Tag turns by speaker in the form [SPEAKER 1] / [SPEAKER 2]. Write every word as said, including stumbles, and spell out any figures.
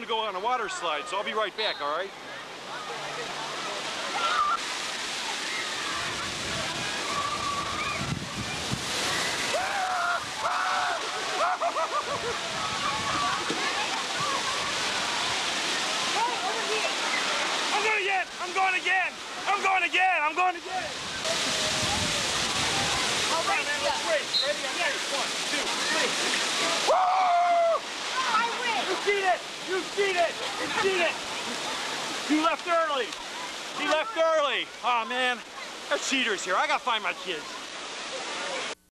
[SPEAKER 1] gonna go on a water slide, so I'll be right back, all right? I'm going again! I'm going again! I'm going again! I'm going again! Come on, man, let's race. Ready? I'm ready. One, two, three. Woo!
[SPEAKER 2] I win!
[SPEAKER 1] You cheated! You cheated! You cheated! You left early! He left early! Oh man, there's cheaters here. I gotta find my kids.